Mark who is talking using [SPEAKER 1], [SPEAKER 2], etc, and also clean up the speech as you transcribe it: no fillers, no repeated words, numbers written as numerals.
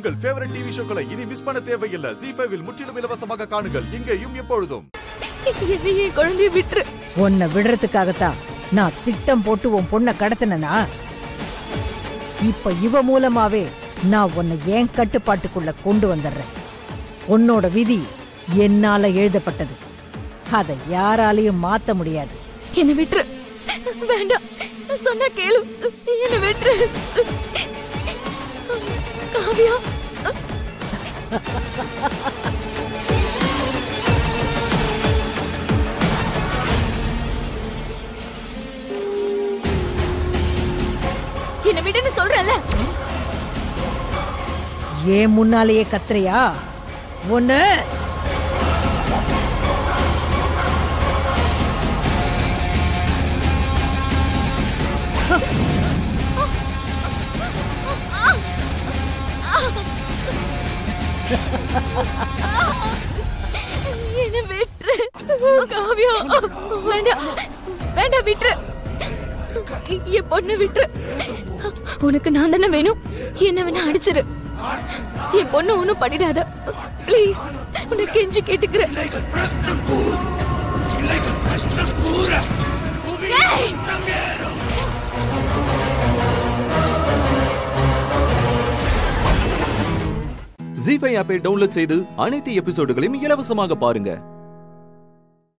[SPEAKER 1] உங்கள் favourite TV ஷோக்களை இனி miss பண்ண தேவையில்லை. ZEE5 இல் முற்றிலும் இலவசமாக காணுங்கள். இங்கேயும் எப்பொழுதும்.
[SPEAKER 2] என்னையே குழந்தைய விட்டுரு.
[SPEAKER 3] உன்னை விடுறதுக்காகத்தான் நான் திட்டம் போட்டு உன் பொண்ணை கடத்தினா. இப்ப இவ மூலமாவே நான் உன்னை ஏன் கட்டுப்பாட்டுக்குள்ள கொண்டு வந்துடுறேன். உன்னோட விதி என்னால எழுதப்பட்டது. அதை யாராலையும் மாத்த முடியாது.
[SPEAKER 2] என்ன விட்டுரு. வேண்டாம், சொன்னா கேளு. என்ன விட்டுரு. காவியா, என்ன விடுன்னு சொல்றல.
[SPEAKER 3] ஏன் முன்னாலேயே கத்துறியா? ஒண்ணு
[SPEAKER 2] என்ன விட்டுரு. காவியா, வேண்டாம் வேண்டாம், விட்டுரு. என் பொண்ணு விட்டுரு. உனக்கு நான் தானே வேணும். என்ன வேணா அடிச்சிரு. என் பொண்ணு ஒண்ணும் பண்ணிடாத ப்ளீஸ். உனக்கு கெஞ்சி கேட்டுக்கிறேன்.
[SPEAKER 4] ZEE5 ஆப்பை டவுன்லோட் செய்து அனைத்து எபிசோடுகளையும் இலவசமாக பாருங்க.